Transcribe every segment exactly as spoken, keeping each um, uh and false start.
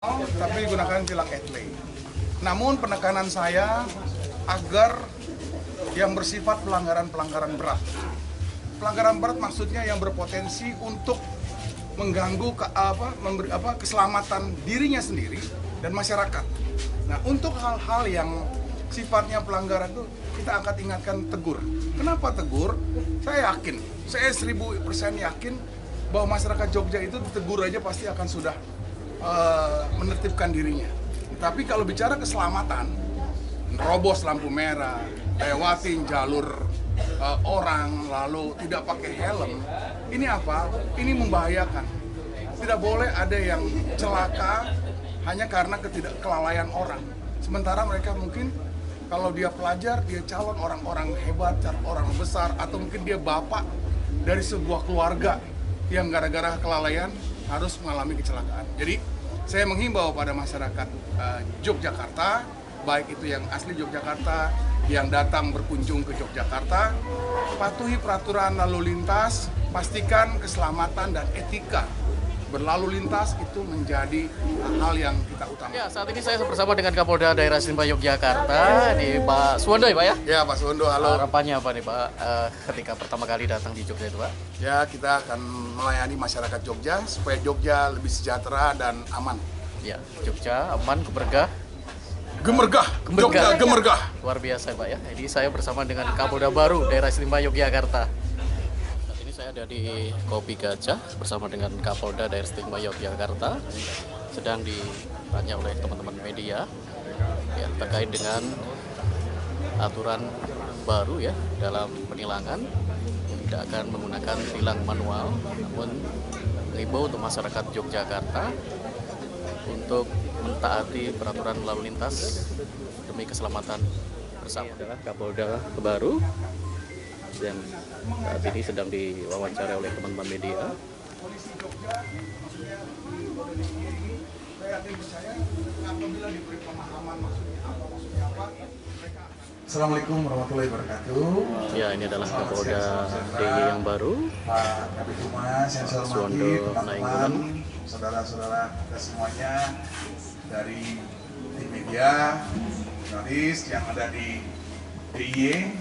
tapi digunakan tilang etle. Namun penekanan saya agar yang bersifat pelanggaran-pelanggaran berat. Pelanggaran berat maksudnya yang berpotensi untuk mengganggu ke, apa, memberi, apa, keselamatan dirinya sendiri dan masyarakat. Nah, untuk hal-hal yang sifatnya pelanggaran itu kita akan ingatkan tegur. Kenapa tegur? Saya yakin, saya seribu persen yakin bahwa masyarakat Jogja itu ditegur aja pasti akan sudah uh, menertibkan dirinya. Tapi kalau bicara keselamatan, nerobos lampu merah, lewatin jalur uh, orang, lalu tidak pakai helm, ini apa? Ini membahayakan. Tidak boleh ada yang celaka hanya karena ketidakkelalaian orang. Sementara mereka mungkin kalau dia pelajar, dia calon orang-orang hebat, orang besar, atau mungkin dia bapak dari sebuah keluarga yang gara-gara kelalaian harus mengalami kecelakaan. Jadi saya menghimbau pada masyarakat uh, Yogyakarta, baik itu yang asli Yogyakarta, yang datang berkunjung ke Yogyakarta, patuhi peraturan lalu lintas, pastikan keselamatan dan etika berlalu lintas itu menjadi hal yang kita utamakan. Ya, saat ini saya bersama dengan Kapolda Daerah Istimewa Yogyakarta, di Pak Suwondo ya Pak ya? Ya Pak Suwondo, halo. Harapannya apa nih Pak uh, ketika pertama kali datang di Jogja itu Pak? Ya, kita akan melayani masyarakat Jogja supaya Jogja lebih sejahtera dan aman. Ya, Jogja aman, gemergah. Gemergah, Gemergah. Jogja gemergah. Luar biasa Pak ya. Jadi saya bersama dengan Kapolda baru Daerah Istimewa Yogyakarta. Saat ini saya ada di Kopi Gajah bersama dengan Kapolda Daerah Istimewa Yogyakarta. Sedang ditanya oleh teman-teman media ya, terkait dengan aturan baru ya dalam penilangan, tidak akan menggunakan tilang manual, namun mengimbau untuk masyarakat Yogyakarta untuk mentaati peraturan lalu lintas demi keselamatan bersama. Ini adalah Kapolda baru dan saat ini sedang diwawancara oleh teman-teman media. Assalamualaikum warahmatullahi wabarakatuh. Ya, ini adalah Kapolda D I Y yang baru, Pak Kabid Humas yang saya hormati, teman-teman, saudara-saudara kita semuanya dari tim media, jurnalis yang ada di D I Y.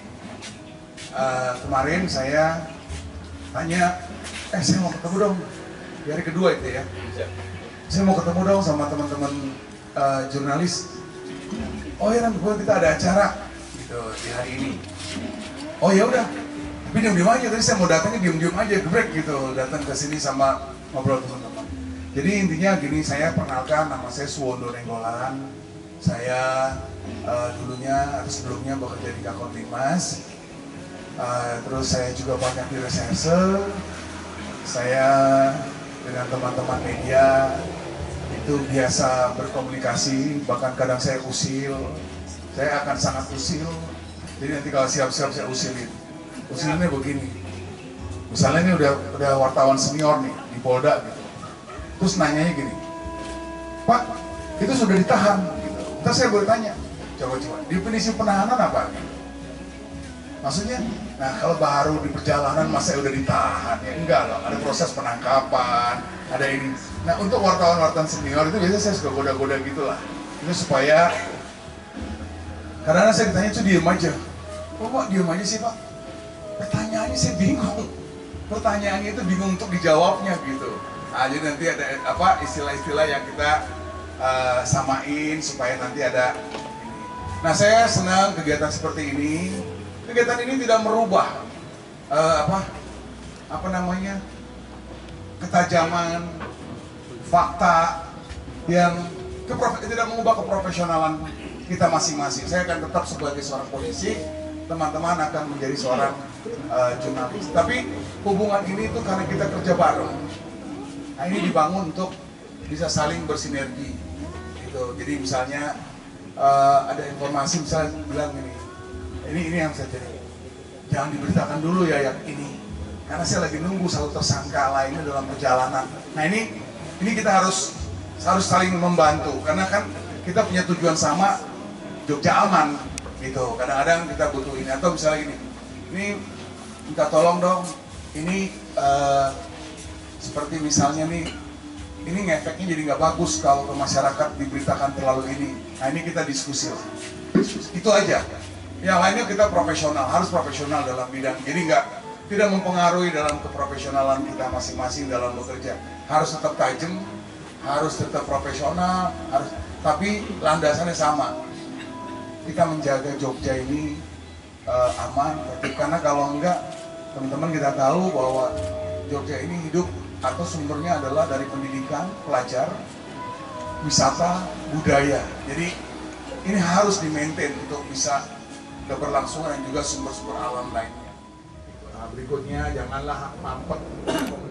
Uh, kemarin saya tanya, eh saya mau ketemu dong, di hari kedua itu ya. Saya mau ketemu dong sama teman-teman uh, jurnalis. Oh ya, nanti kita ada acara gitu di hari ini. Oh ya udah, tapi diam-diam aja. Tadi saya mau datangnya diam-diam aja, gebrek gitu, datang ke sini sama ngobrol teman-teman. Jadi intinya gini, saya perkenalkan, nama saya Suwondo Nenggolan. Saya uh, dulunya atau sebelumnya bekerja di Kakor-Timas. Uh, terus saya juga banyak di reserse. Saya dengan teman-teman media itu biasa berkomunikasi, bahkan kadang saya usil. Saya akan sangat usil. Jadi nanti kalau siap-siap saya usilin. Usilinnya begini. Misalnya ini udah udah wartawan senior nih di Polda gitu. Terus nanyanya gini, Pak, itu sudah ditahan gitu. Terus saya boleh tanya, coba-coba, definisi penahanan apa? Gitu. Maksudnya, nah kalau baru di perjalanan masa udah ditahan, ya enggak loh, ada proses penangkapan, ada ini. Nah untuk wartawan-wartawan senior itu biasanya saya suka goda-goda gitu lah. Itu supaya, kadang-kadang saya ditanya itu diem aja. Oh Pak, diem aja sih Pak? Pertanyaannya saya bingung. Pertanyaannya itu bingung untuk dijawabnya gitu. Nah, jadi nanti ada apa istilah-istilah yang kita uh, samain supaya nanti ada ini. Nah saya senang kegiatan seperti ini. Kegiatan ini tidak merubah uh, apa apa namanya ketajaman fakta yang tidak mengubah keprofesionalan kita masing-masing. Saya akan tetap sebagai seorang polisi, teman-teman akan menjadi seorang uh, jurnalis. Tapi hubungan ini tuh karena kita kerja bareng. Nah ini dibangun untuk bisa saling bersinergi. Gitu. Jadi misalnya uh, ada informasi misalnya bilang ini. Ini ini yang saya jadi, jangan diberitakan dulu ya yang ini, karena saya lagi nunggu satu tersangka lainnya dalam perjalanan. Nah ini ini kita harus harus saling membantu, karena kan kita punya tujuan sama, Jogja aman, gitu. Kadang-kadang kita butuh ini atau misalnya gini, ini minta tolong dong, ini uh, seperti misalnya nih ini ngefeknya jadi nggak bagus kalau ke masyarakat diberitakan terlalu ini. Nah ini kita diskusi lah. Itu aja. Yang lainnya kita profesional, harus profesional dalam bidang. Jadi nggak tidak mempengaruhi dalam keprofesionalan kita masing-masing dalam bekerja. Harus tetap tajam, harus tetap profesional, harus. Tapi landasannya sama. Kita menjaga Jogja ini uh, aman, tertib. Karena kalau enggak, teman-teman kita tahu bahwa Jogja ini hidup atau sumbernya adalah dari pendidikan, pelajar, wisata, budaya. Jadi ini harus di-maintain untuk bisa keberlangsungan dan juga sumber-sumber alam lainnya. Nah, berikutnya janganlah mampet